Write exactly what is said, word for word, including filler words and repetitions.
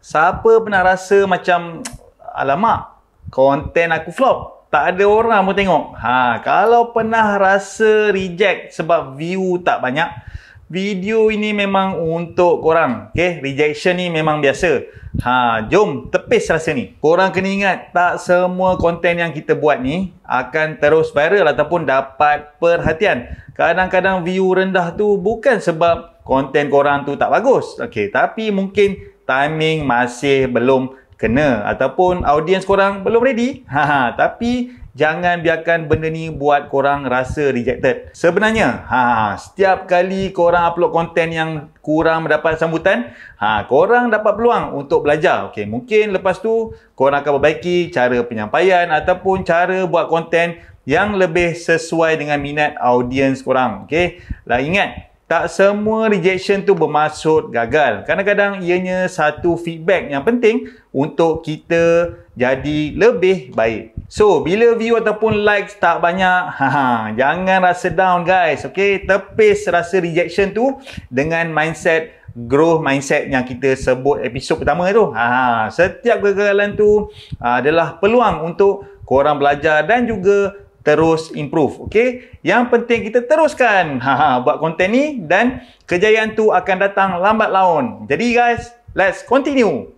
Siapa pernah rasa macam, alamak, konten aku flop, tak ada orang pun tengok. Ha, kalau pernah rasa reject sebab view tak banyak, video ini memang untuk korang. Okay? Rejection ni memang biasa. Ha, jom tepis rasa ni. Korang kena ingat, tak semua konten yang kita buat ni akan terus viral ataupun dapat perhatian. Kadang-kadang view rendah tu bukan sebab konten korang tu tak bagus. Okay, tapi mungkin timing masih belum kena ataupun audience korang belum ready. Ha, tapi jangan biarkan benda ni buat korang rasa rejected. Sebenarnya, ha, setiap kali korang upload konten yang kurang mendapat sambutan, ha, korang dapat peluang untuk belajar. Okay, mungkin lepas tu korang akan perbaiki cara penyampaian ataupun cara buat konten yang lebih sesuai dengan minat audience korang. Okay, lah ingat, tak semua rejection tu bermaksud gagal. Kadang-kadang ianya satu feedback yang penting untuk kita jadi lebih baik. So, bila view ataupun likes tak banyak, ha, jangan rasa down guys. Okay, tepis rasa rejection tu dengan mindset growth mindset yang kita sebut episod pertama tu. Ha, setiap kegagalan tu adalah peluang untuk korang belajar dan juga terus improve. Okay, yang penting kita teruskan ha, ha, buat konten ni dan kejayaan tu akan datang lambat laun. Jadi guys, let's continue.